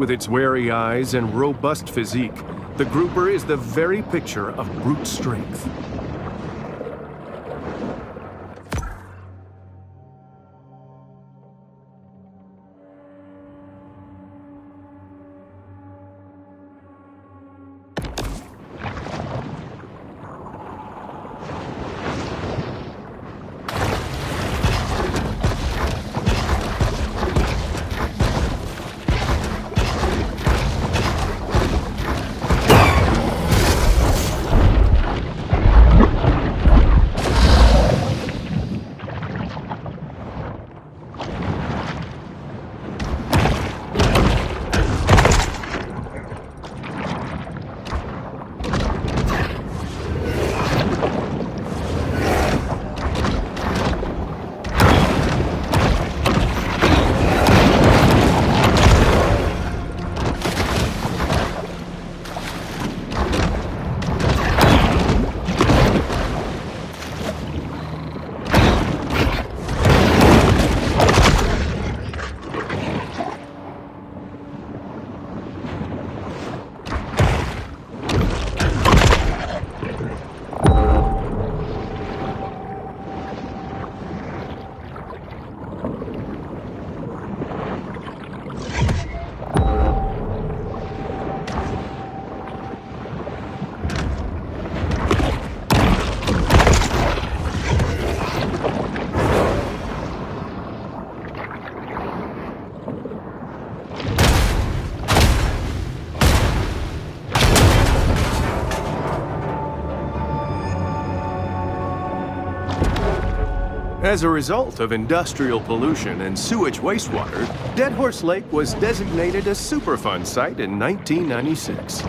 With its wary eyes and robust physique, the grouper is the very picture of brute strength. As a result of industrial pollution and sewage wastewater, Dead Horse Lake was designated a Superfund site in 1996.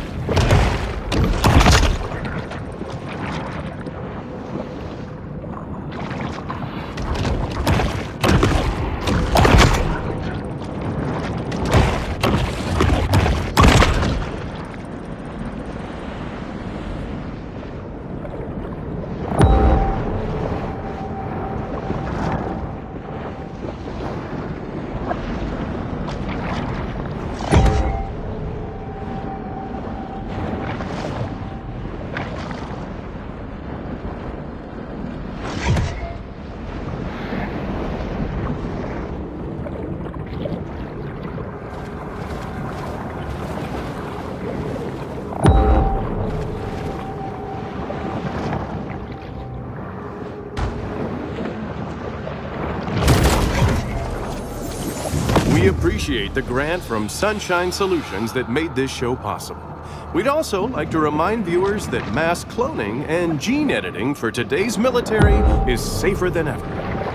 We appreciate the grant from Sunshine Solutions that made this show possible. We'd also like to remind viewers that mass cloning and gene editing for today's military is safer than ever.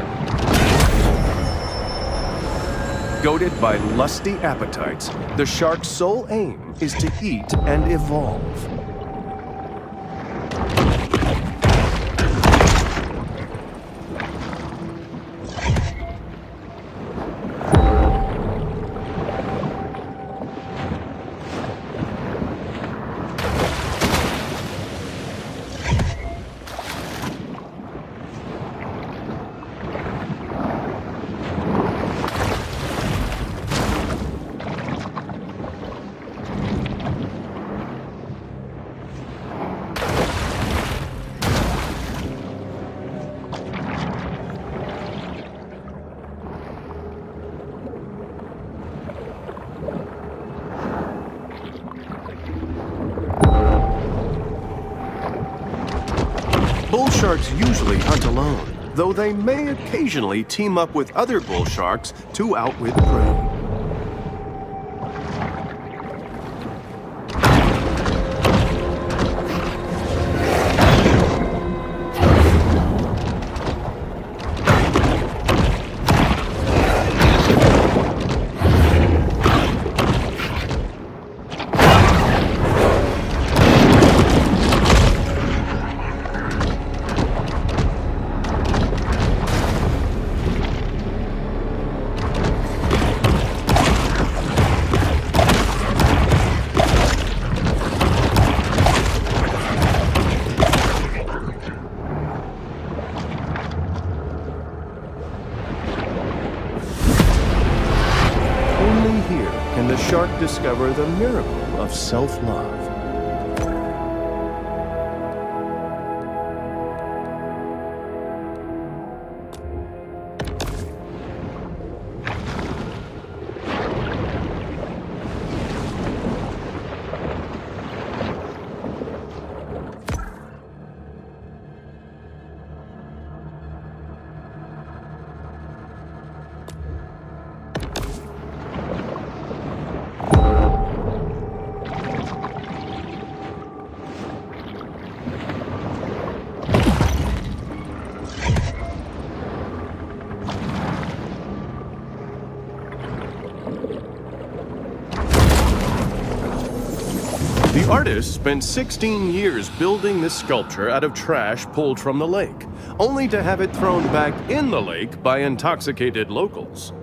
Goaded by lusty appetites, the shark's sole aim is to eat and evolve. Bull sharks usually hunt alone, though they may occasionally team up with other bull sharks to outwit prey. can the shark discover the miracle of self-love. The artist spent 16 years building this sculpture out of trash pulled from the lake, only to have it thrown back in the lake by intoxicated locals.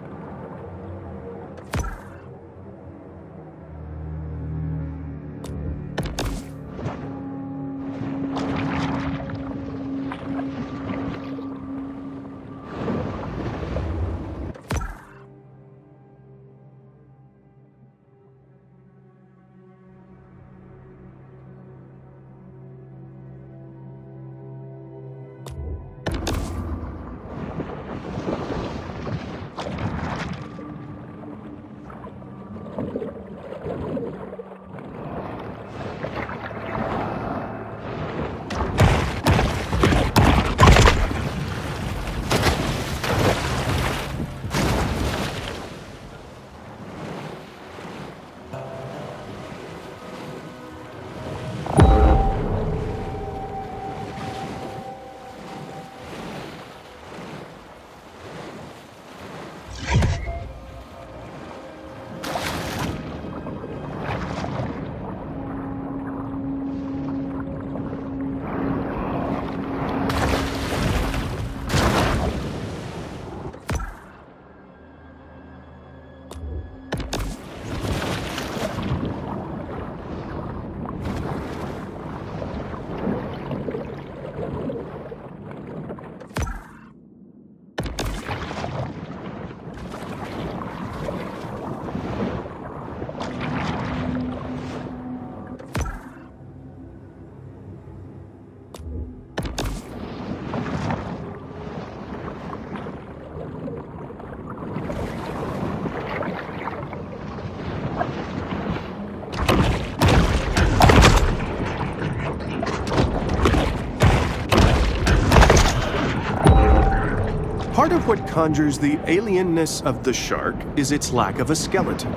Part of what conjures the alienness of the shark is its lack of a skeleton.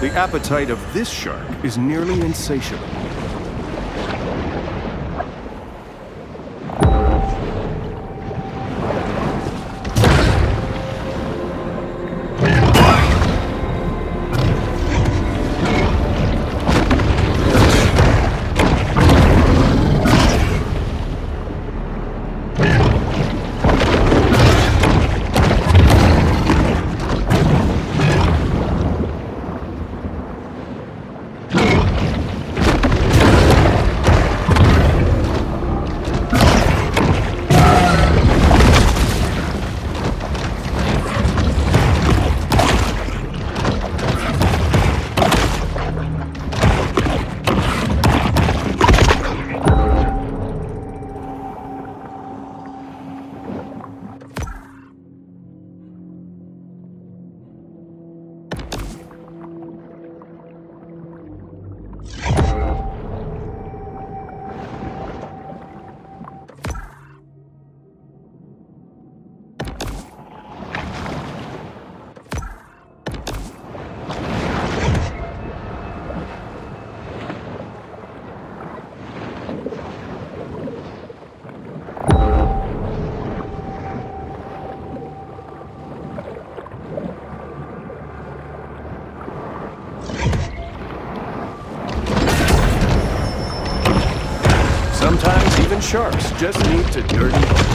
The appetite of this shark is nearly insatiable. Sometimes even sharks just need to dirty up.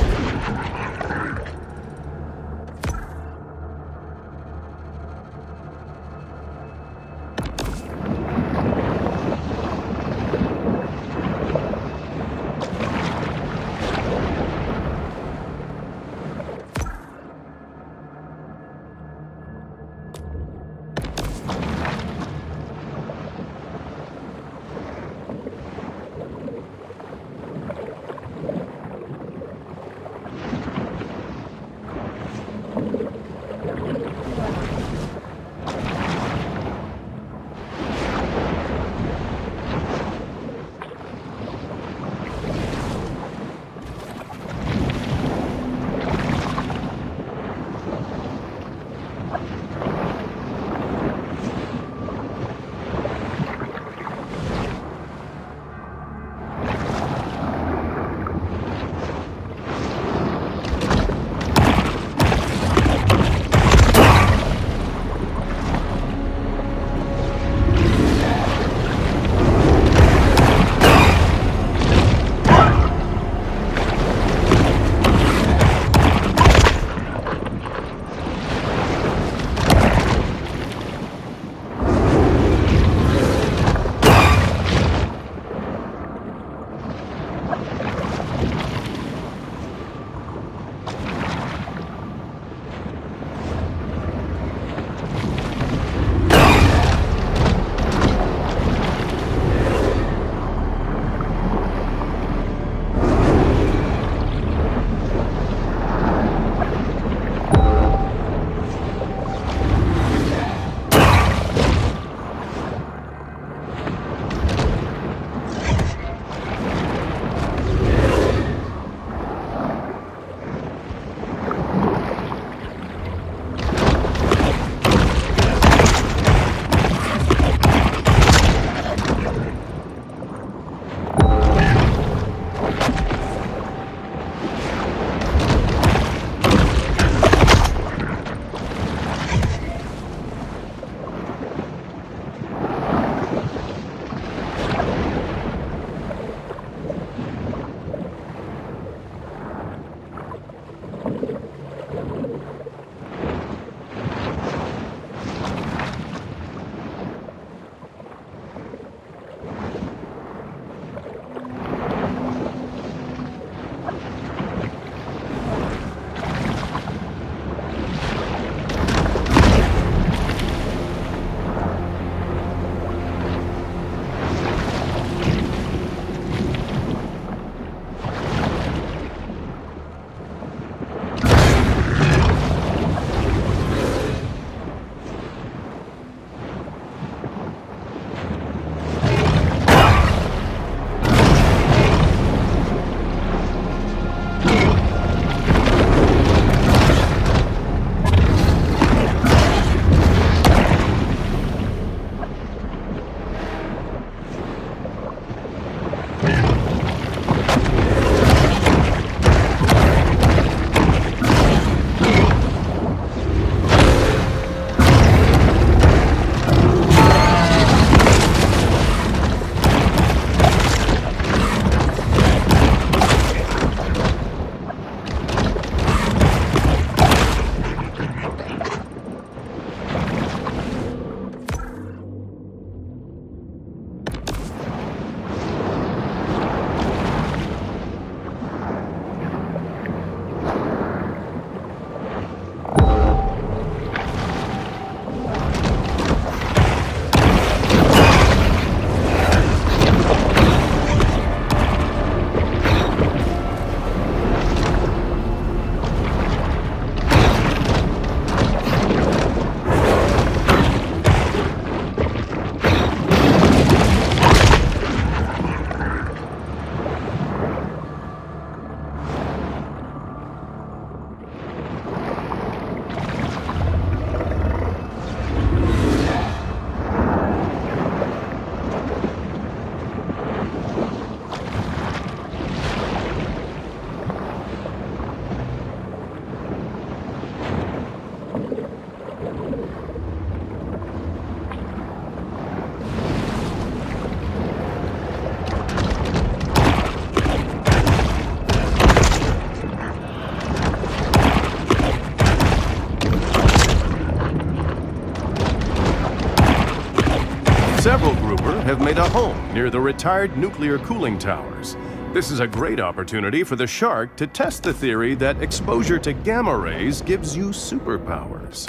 several grouper have made a home near the retired nuclear cooling towers. This is a great opportunity for the shark to test the theory that exposure to gamma rays gives you superpowers.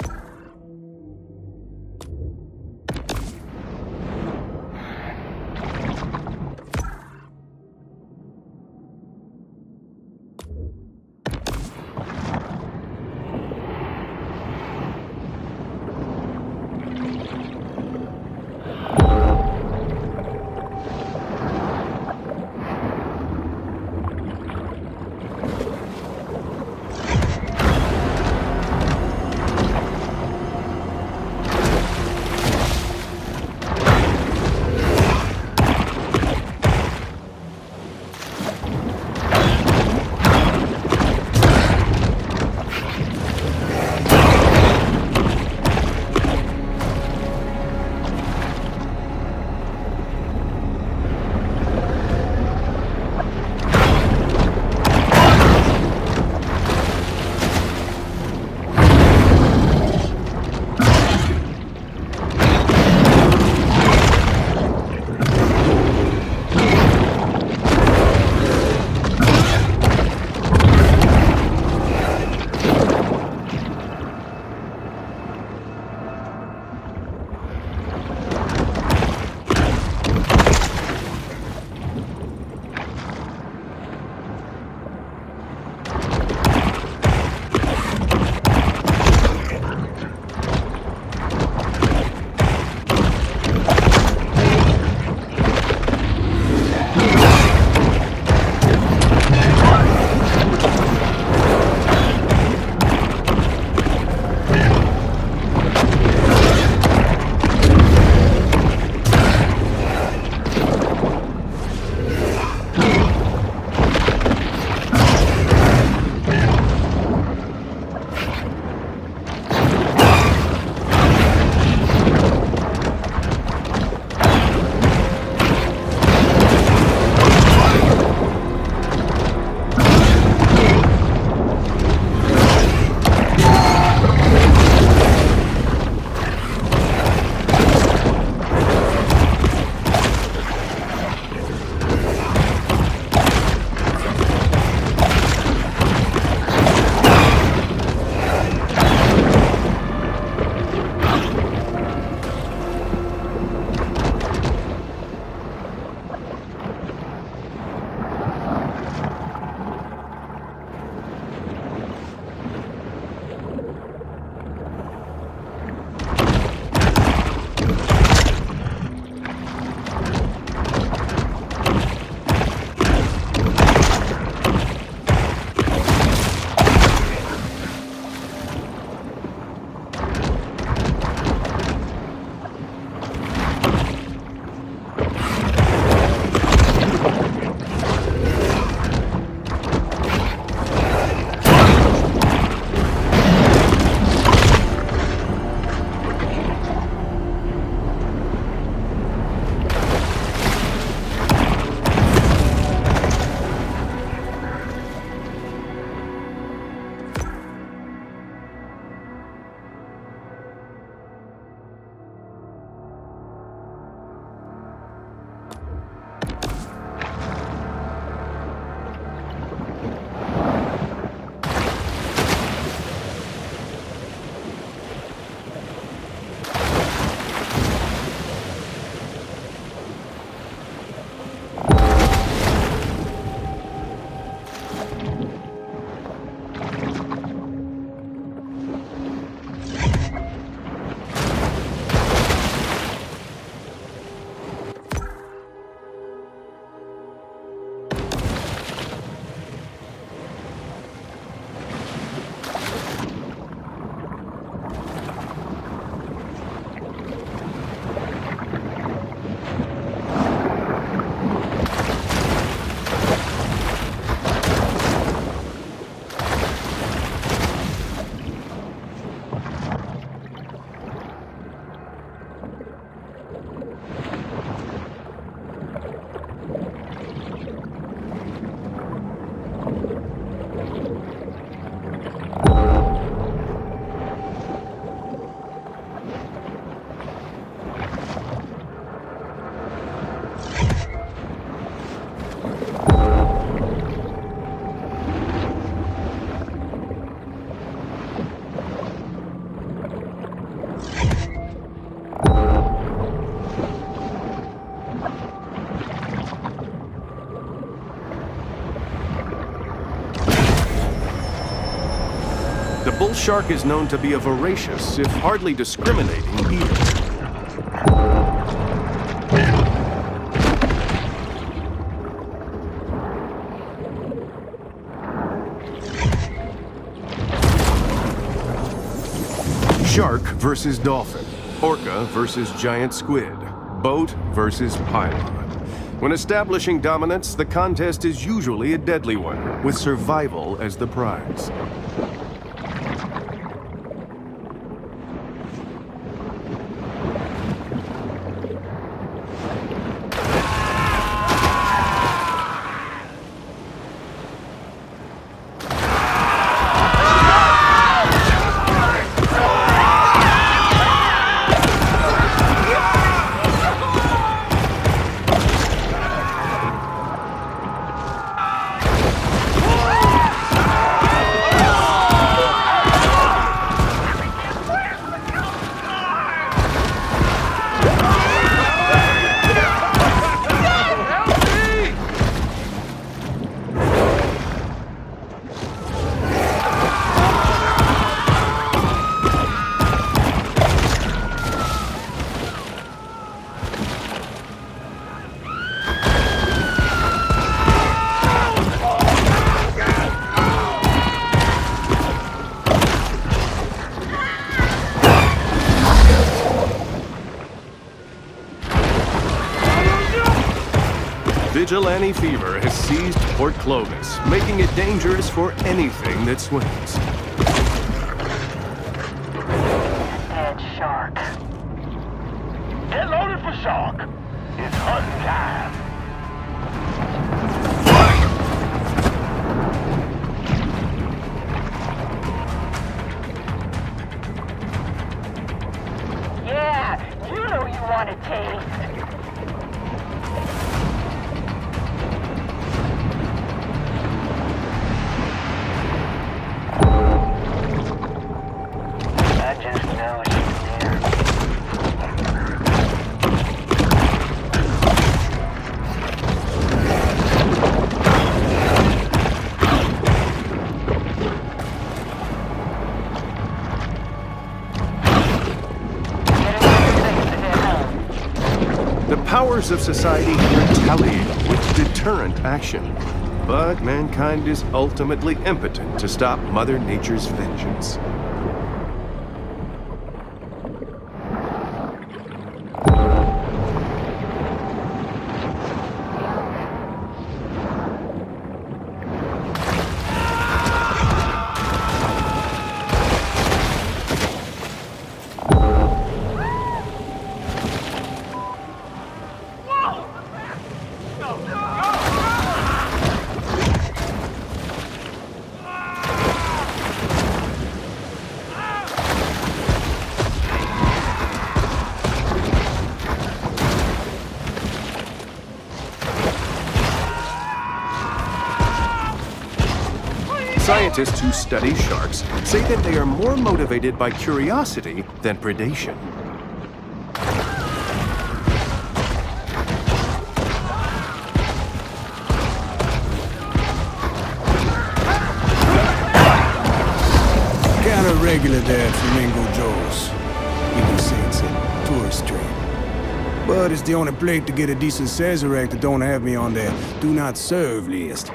shark is known to be a voracious, if hardly discriminating, eater. Shark versus dolphin. Orca versus giant squid. Boat versus pylon. When establishing dominance, the contest is usually a deadly one, with survival as the prize. Vigilante fever has seized Port Clovis, making it dangerous for anything that swims. Dead shark. Get loaded for shark. It's hunting time. Yeah, you know you want to taste. The powers of society retaliate with deterrent action, but mankind is ultimately impotent to stop Mother Nature's vengeance. Scientists who study sharks say that they are more motivated by curiosity than predation. Kinda regular there at Flamingo Joe's. Even say it's a tourist trap. But it's the only place to get a decent Sazerac that don't have me on their do not serve list.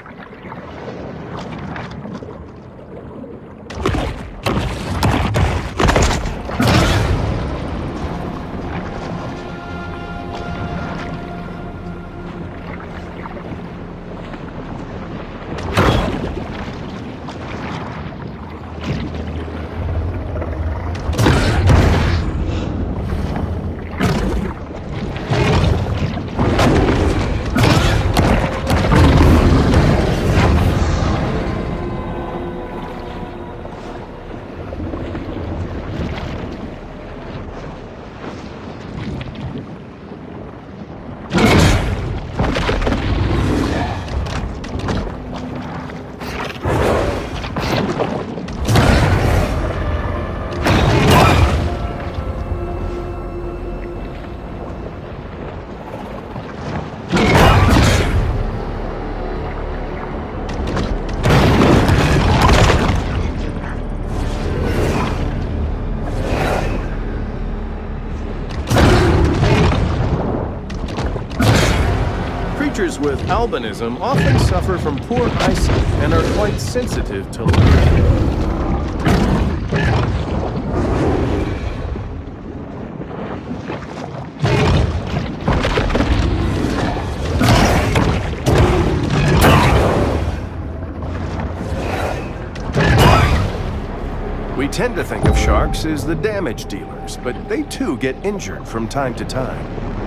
Creatures with albinism often suffer from poor eyesight and are quite sensitive to light. We tend to think of sharks as the damage dealers, but they too get injured from time to time.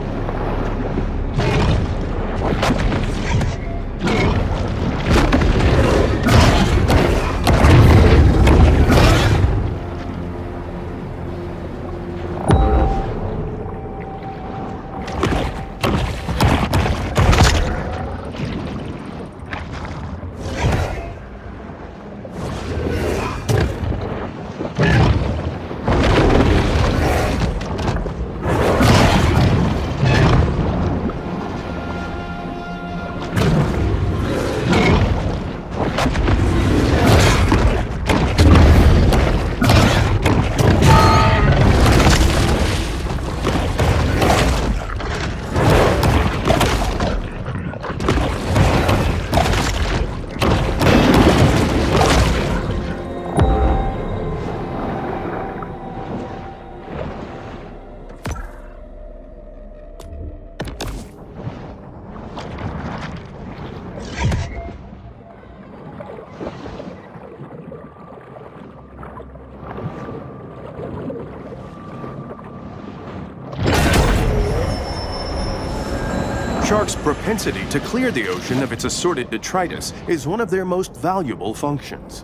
Sharks' propensity to clear the ocean of its assorted detritus is one of their most valuable functions.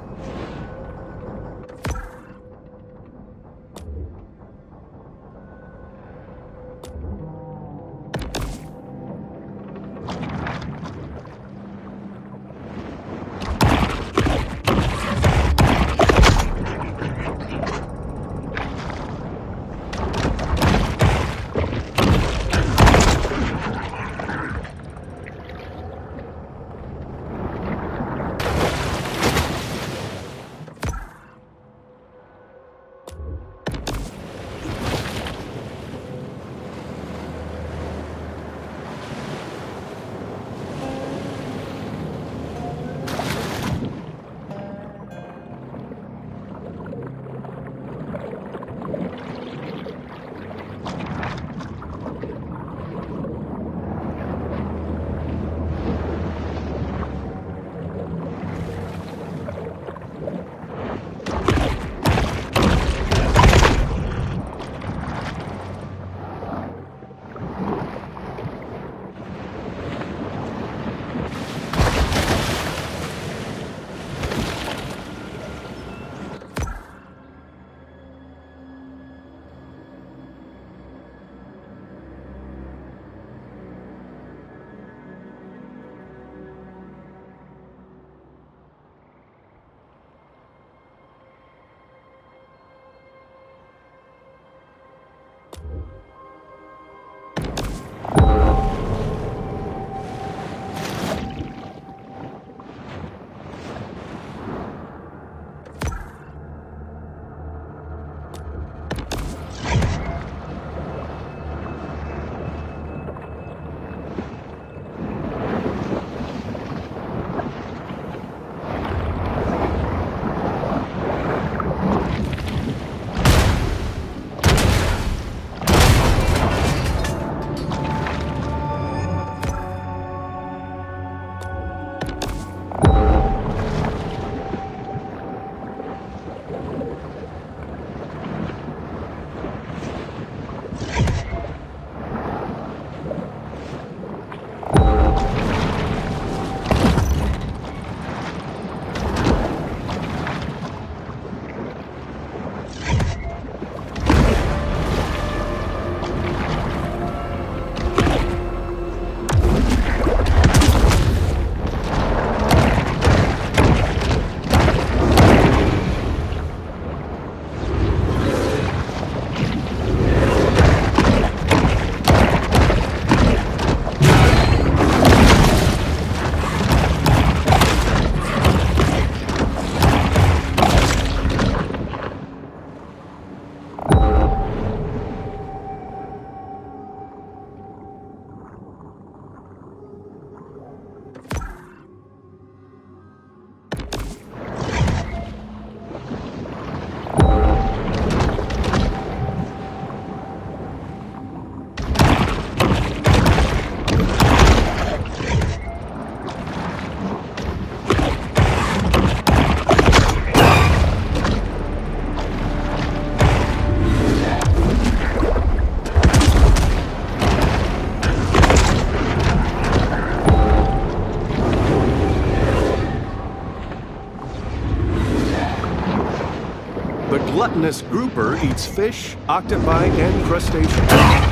gelatinous grouper eats fish, octopi, and crustaceans.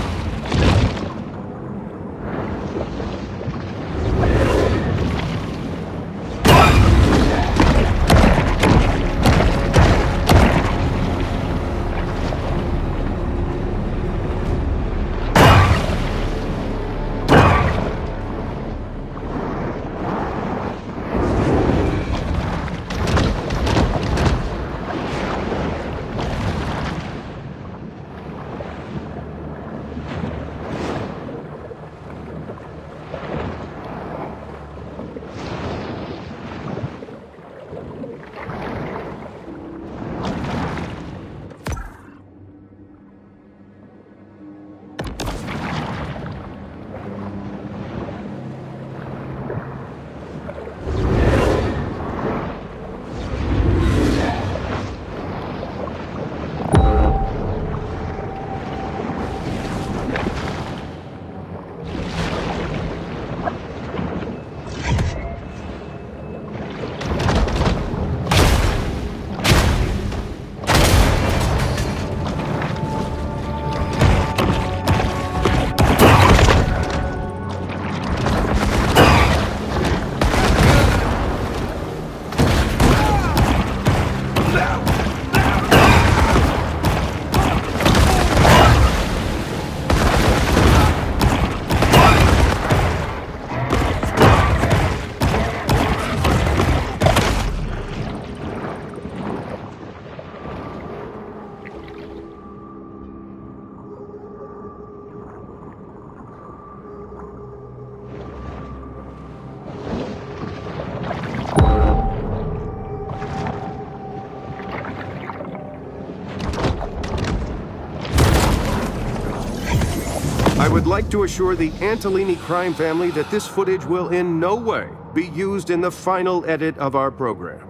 I would like to assure the Antolini crime family that this footage will in no way be used in the final edit of our program.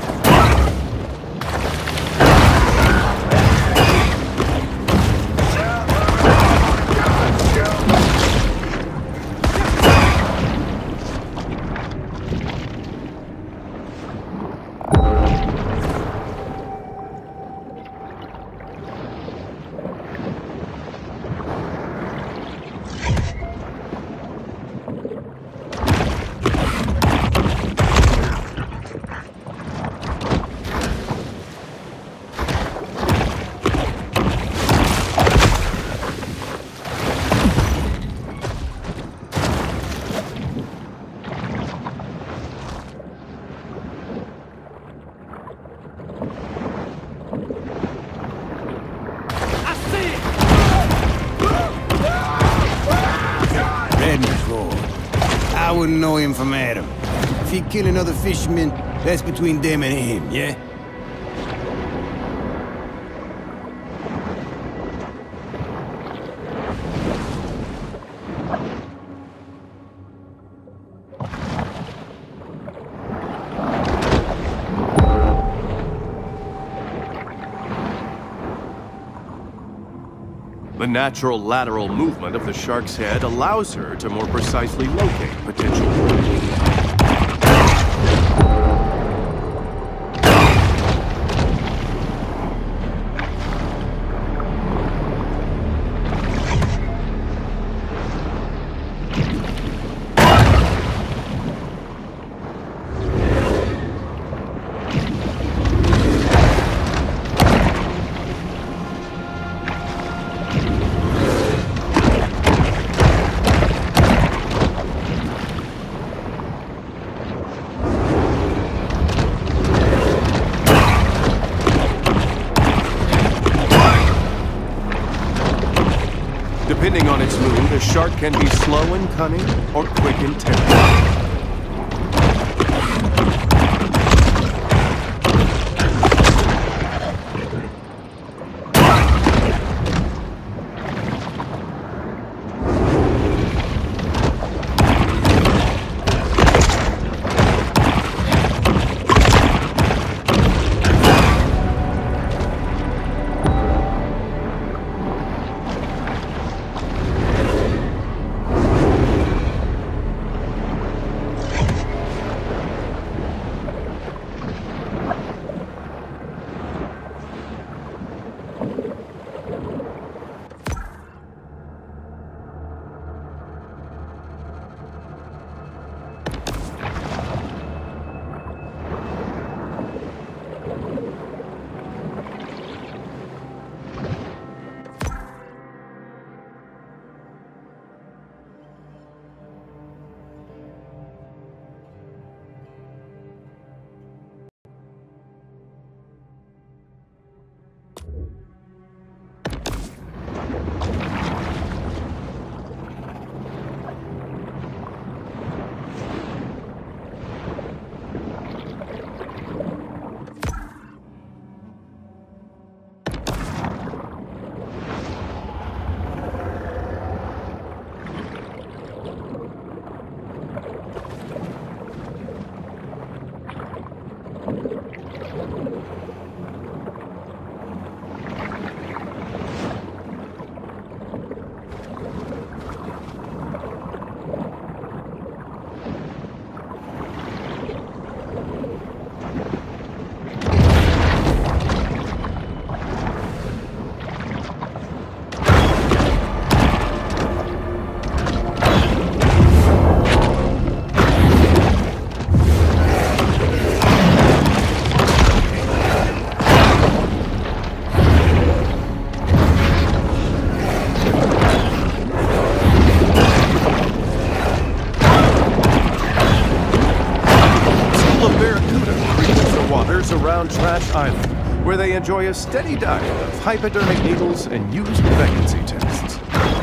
I wouldn't know him from Adam. If he kill another fisherman, that's between them and him, yeah? The natural lateral movement of the shark's head allows her to more precisely locate potential prey. Depending on its mood, a shark can be slow and cunning or quick and terrible. underground trash island, where they enjoy a steady diet of hypodermic needles and used pregnancy tests.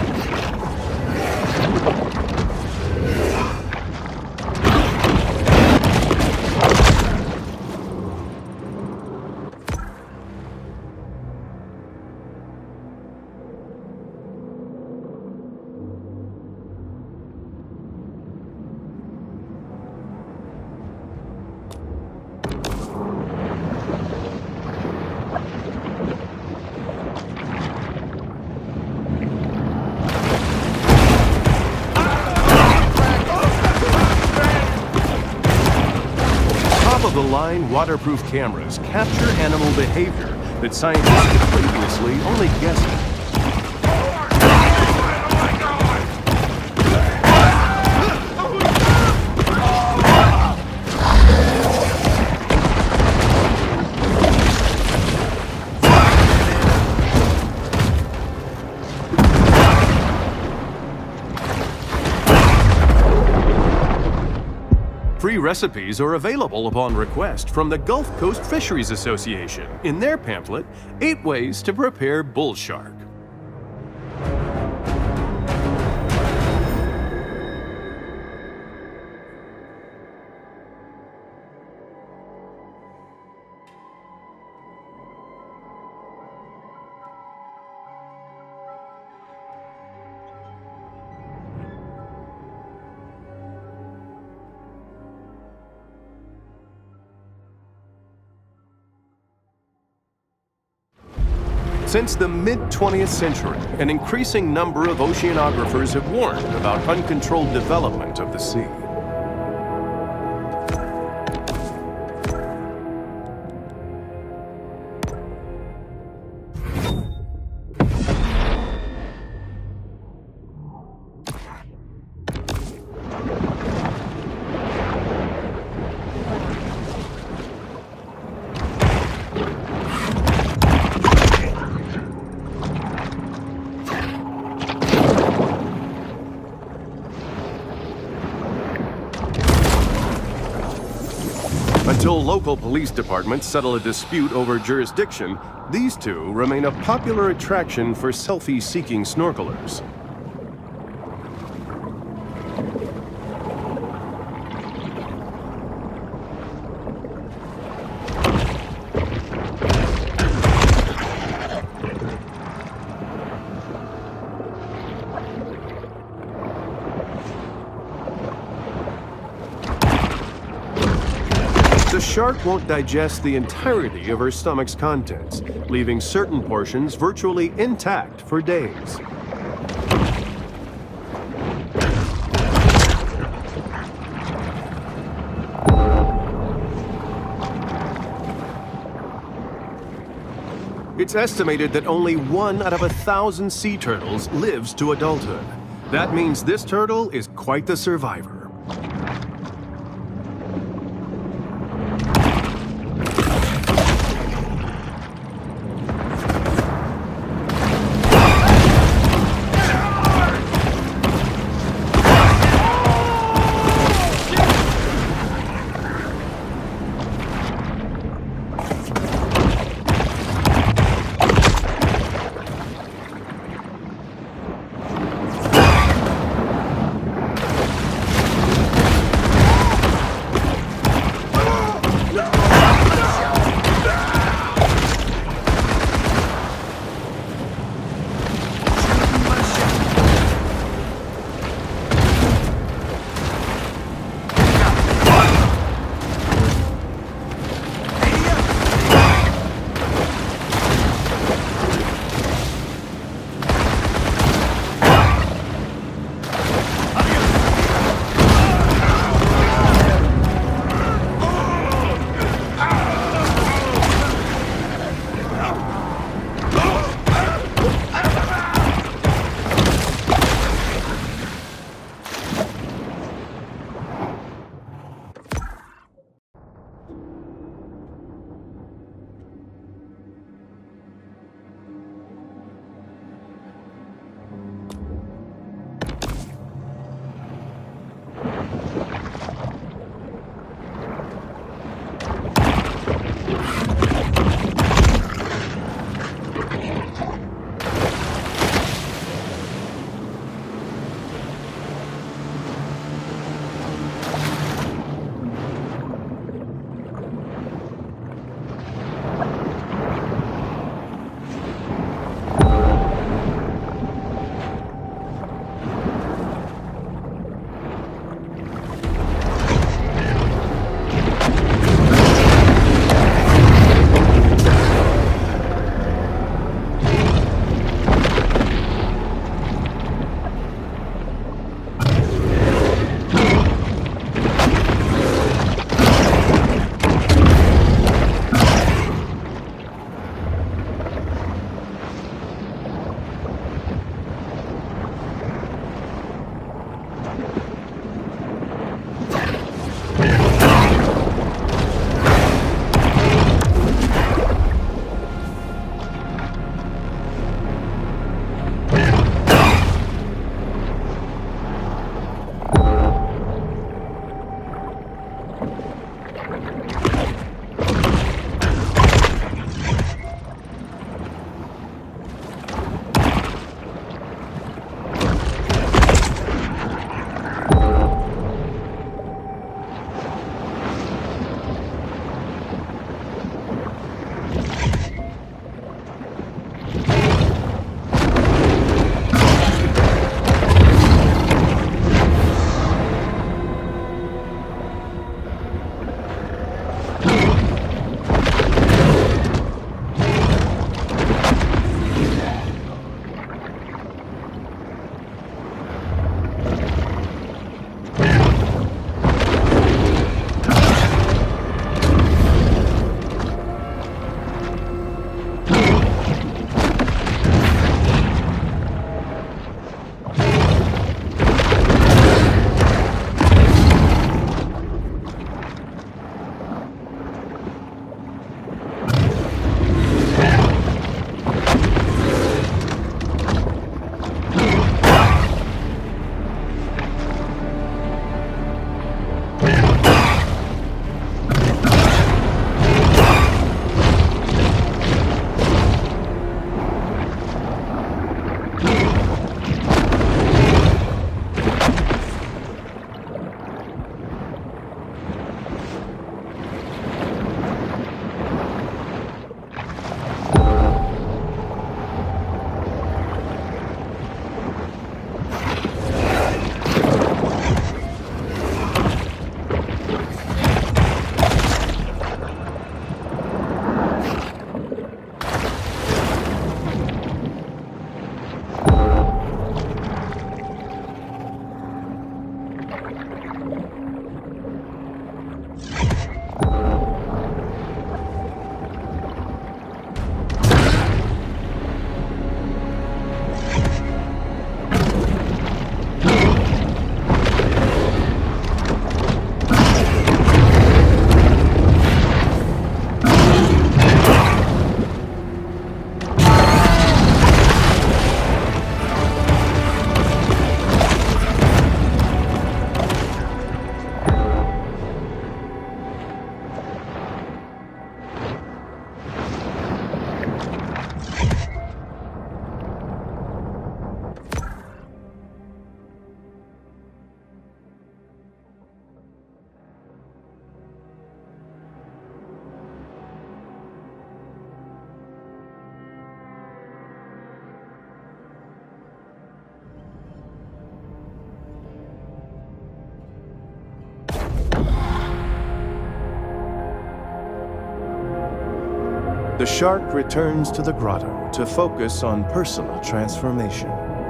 Top-of-the-line waterproof cameras capture animal behavior that scientists could previously only guess at. Free recipes are available upon request from the Gulf Coast Fisheries Association in their pamphlet, 8 Ways to Prepare Bull Shark. Since the mid-20th century, an increasing number of oceanographers have warned about uncontrolled development of the sea. Until local police departments settle a dispute over jurisdiction, these two remain a popular attraction for selfie-seeking snorkelers. The shark won't digest the entirety of her stomach's contents, leaving certain portions virtually intact for days. It's estimated that only 1 out of 1,000 sea turtles lives to adulthood. That means this turtle is quite the survivor. the shark returns to the grotto to focus on personal transformation.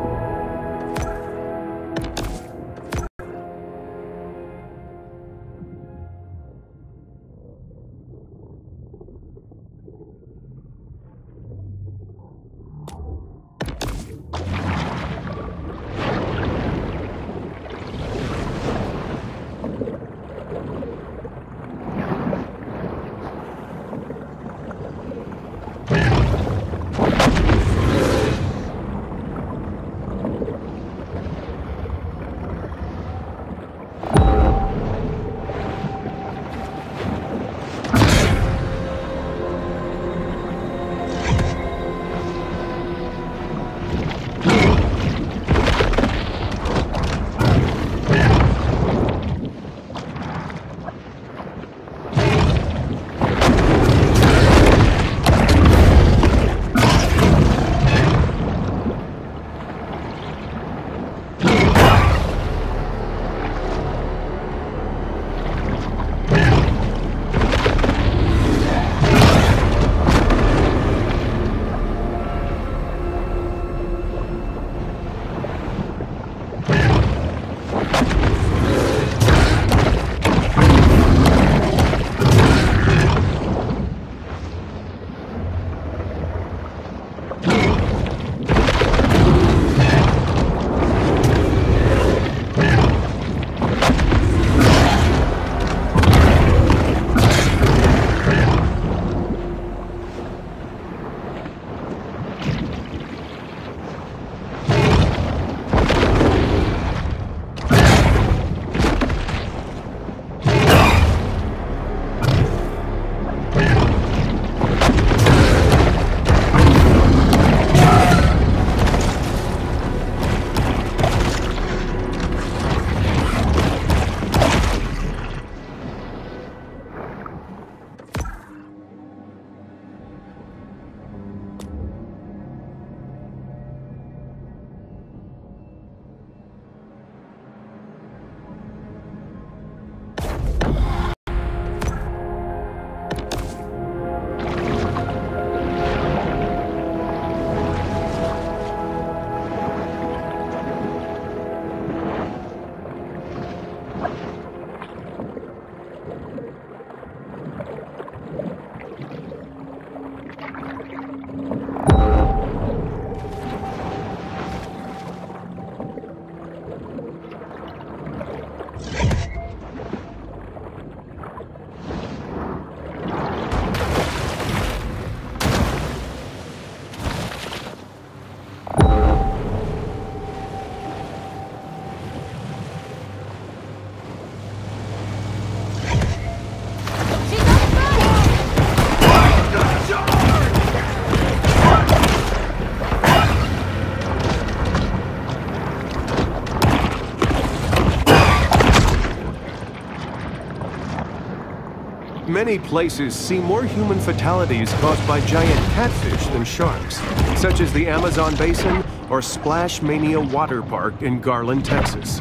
Many places see more human fatalities caused by giant catfish than sharks, such as the Amazon Basin or Splash Mania Water Park in Garland, Texas.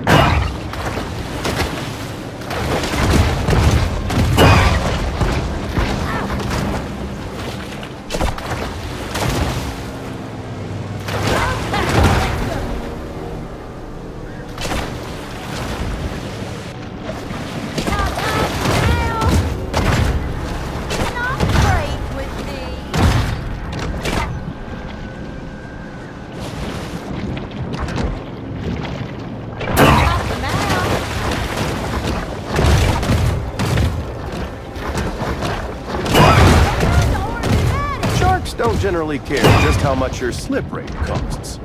Don't generally care just how much your slip rate costs.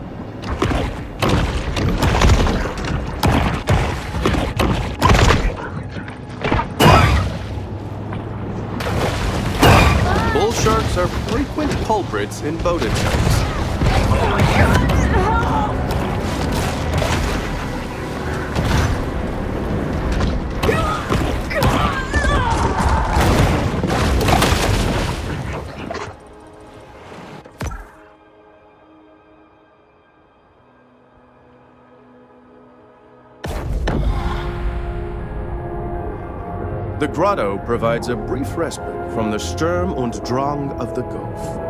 Bull sharks are frequent culprits in boat attacks. The grotto provides a brief respite from the Sturm und Drang of the Gulf.